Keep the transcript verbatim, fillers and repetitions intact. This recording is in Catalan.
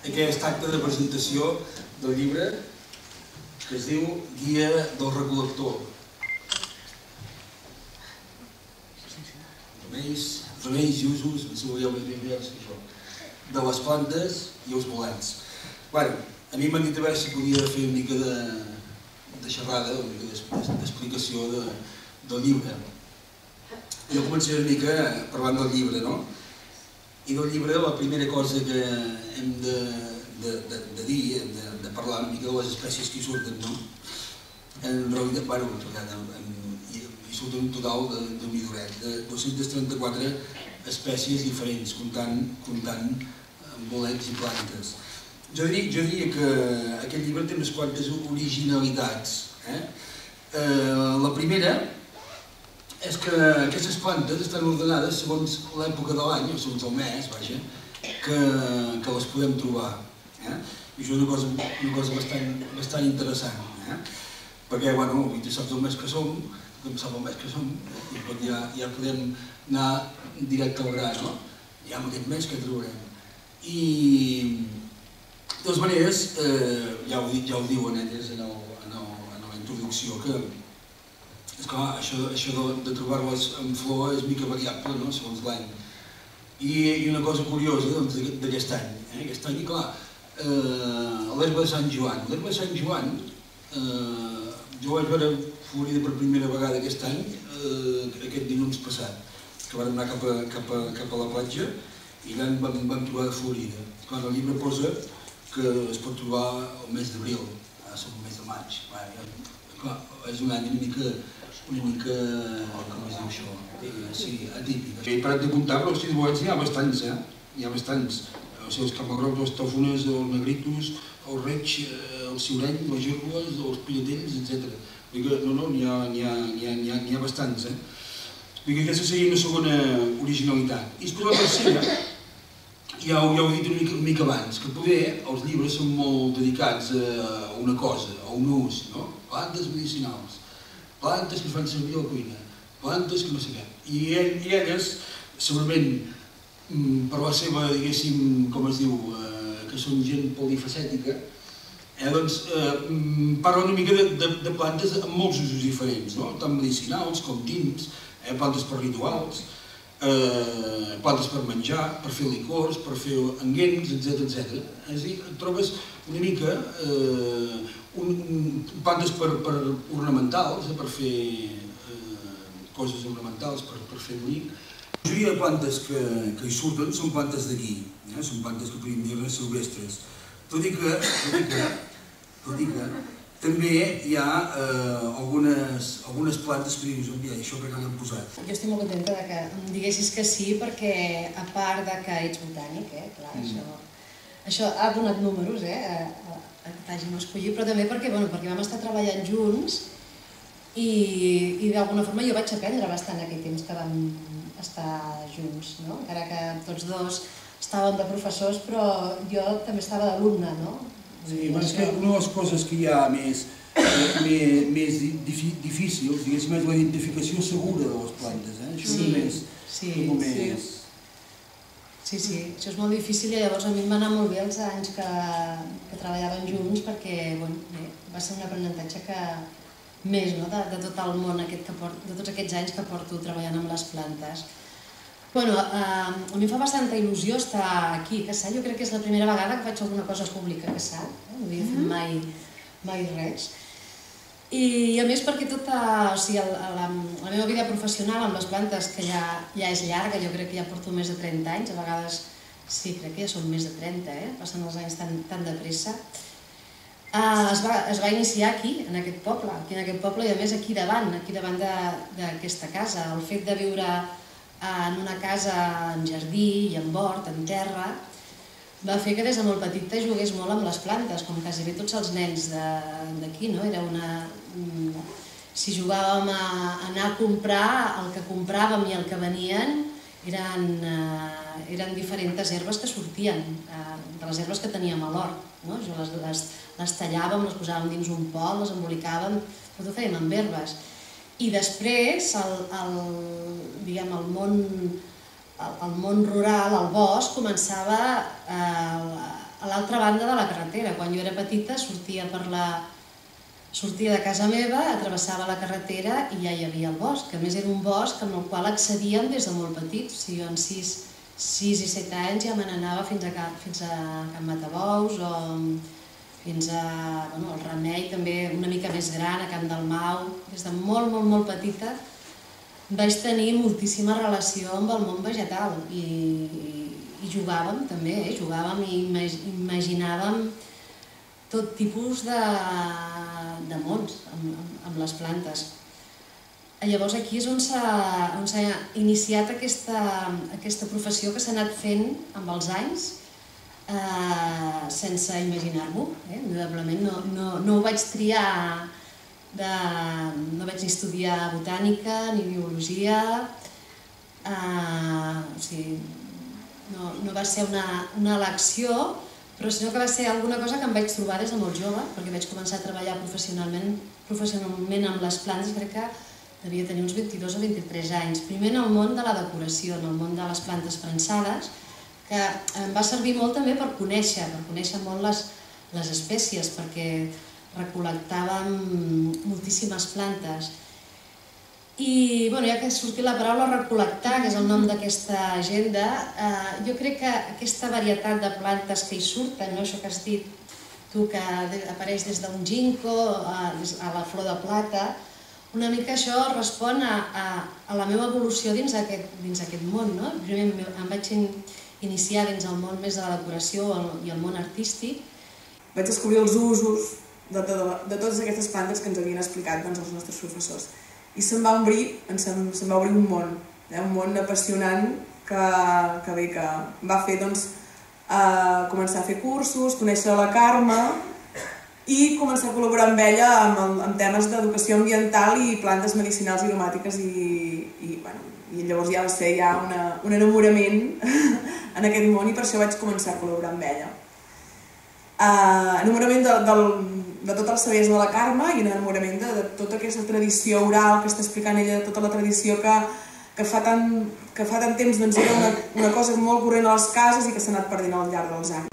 aquest acte de presentació del llibre que es diu Guia del recol·lector. Remeis i usos, si voleu dir això, de les plantes i els bolets. Bueno, a mi m'han dit a veure si podia fer una mica de xerrada, una mica d'explicació del llibre. Jo començaré una mica parlant del llibre, no? I del llibre la primera cosa que hem de dir, hem de parlar una mica de les espècies que hi surten, no? En realitat, bueno, hi surten un total d'un midoret, de dos-centes trenta-quatre espècies diferents, comptant bolets i plantes. Jo diria que aquest llibre té unes quantes originalitats. La primera és que aquestes plantes estan ordenades segons l'època de l'any, o segons el mes, vaja, que les podem trobar. I això és una cosa bastant interessant, perquè, bueno, tu saps el mes que som, tothom sap el mes que som, i ja podem anar directe al gra, no? Ja en aquest mes que trobarem. I, de totes maneres, ja ho diuen elles en la introducció, que això de trobar-les en flor és mica variable, segons l'any. I una cosa curiosa d'aquest any, aquest any, clar, l'herba de Sant Joan. L'herba de Sant Joan, jo vaig veure florida per primera vegada aquest any, aquest dilluns passat, que vam anar cap a la platja i allà vam trobar de florida. Clar, el llibre posa que es pot trobar el mes d'abril, som el mes de maig. Clar, és un any una mica, una mica, com es diu això, sí, atípic. He parat de comptar, però si de bolets n'hi ha bastants, eh? N'hi ha bastants. Els camalgrocs, els tòfones, els negritos, el reig, el ciureny, les gírgoles, els pillotells, etcètera. No, no, n'hi ha bastants, eh? Aquesta seria una segona originalitat. I després la tercera, ja ho he dit una mica abans, que poder els llibres són molt dedicats a una cosa, a un ús, no? Plantes medicinals, plantes que es fan servir a la cuina, plantes que no sé què. I elles, segurament, per la seva, diguéssim, com es diu, que són gent polifacètica, doncs parla una mica de plantes amb molts usos diferents, tant medicinals com tints, plantes per rituals, plantes per menjar, per fer licors, per fer enguents, etcètera. És a dir, trobes una mica plantes ornamentals, per fer coses ornamentals, per fer bonic. La majoria de plantes que hi surten són plantes d'aquí, són plantes que podríem dir-ne silvestres. Tot i que, tot i que, també hi ha algunes plantes que dius, això per què l'hem posat? Jo estic molt contenta que em diguessis que sí, perquè a part que ets botànic, això ha donat números, que t'hàgim escollit, però també perquè vam estar treballant junts i d'alguna forma jo vaig aprendre bastant aquell temps que vam estar junts, encara que tots dos estàvem de professors, però jo també estava d'alumne, no? Sí, és que una de les coses que hi ha més difícils, diguéssim, és la identificació segura de les plantes, això és més... Sí, sí, això és molt difícil i llavors a mi em va anar molt bé els anys que treballàvem junts perquè va ser un aprenentatge que més de tot el món, de tots aquests anys que porto treballant amb les plantes. Bueno, a mi em fa bastanta il·lusió estar aquí a Cassà. Jo crec que és la primera vegada que faig alguna cosa pública a Cassà. No havia fet mai res. I a més perquè tota la meva vida professional amb les plantes, que ja és llarga, jo crec que ja porto més de trenta anys, a vegades sí, crec que ja són més de trenta, passen els anys tan de pressa. Es va iniciar aquí, en aquest poble, aquí en aquest poble i a més aquí davant, aquí davant d'aquesta casa. El fet de viure en una casa en jardí i en hort, en terra, va fer que des de molt petita jugués molt amb les plantes, com quasi bé tots els nens d'aquí, no? Era una... Si jugàvem a anar a comprar, el que compràvem i el que venien eren diferents herbes que sortien, de les herbes que teníem a l'hort. Jo les tallàvem, les posàvem dins un pot, les embolicàvem, tot ho fèiem amb herbes. I després, diguem, el món rural, el bosc, començava a l'altra banda de la carretera. Quan jo era petita sortia per la... sortia de casa meva, travessava la carretera i ja hi havia el bosc, que a més era un bosc en el qual accedíem des de molt petits. O sigui, jo en sis i set anys ja me n'anava fins a Can Matabous o fins a el Remei, també una mica més gran, a Can Dalmau. Des de molt, molt, molt petita vaig tenir moltíssima relació amb el món vegetal i jugàvem també, jugàvem i imaginàvem tot tipus de mons amb les plantes. Llavors aquí és on s'ha iniciat aquesta professió que s'ha anat fent amb els anys sense imaginar-m'ho. Indudablement no ho vaig triar, no vaig ni estudiar botànica ni biologia, o sigui, no va ser una elecció, però sinó que va ser alguna cosa que em vaig trobar des de molt jove, perquè vaig començar a treballar professionalment amb les plantes, crec que devia tenir uns vint-i-dos o vint-i-tres anys. Primer en el món de la decoració, en el món de les plantes prensades, que em va servir molt també per conèixer, per conèixer molt les espècies, perquè recol·lectàvem moltíssimes plantes. I ja que ha sortit la paraula recol·lectar, que és el nom d'aquesta agenda, jo crec que aquesta varietat de plantes que hi surten, això que has dit tu, que apareix des d'un ginkgo a la flor de plata, una mica això respon a la meva evolució dins aquest món. Primer em vaig iniciar dins el món més de la decoració i el món artístic. Vaig descobrir els usos de totes aquestes plantes que ens havien explicat els nostres professors. I se'm va obrir un món, un món apassionant que va fer començar a fer cursos, conèixer la Carme i començar a col·laborar amb ella en temes d'educació ambiental i plantes medicinals i aromàtiques, i llavors ja va ser un enamorament en aquest món i per això vaig començar a col·laborar amb ella. Enamorament de tots els sabers de la Carme i enamorament de tota aquesta tradició oral que està explicant ella, de tota la tradició que fa tant temps era una cosa molt corrent a les cases i que s'ha anat perdent al llarg dels anys.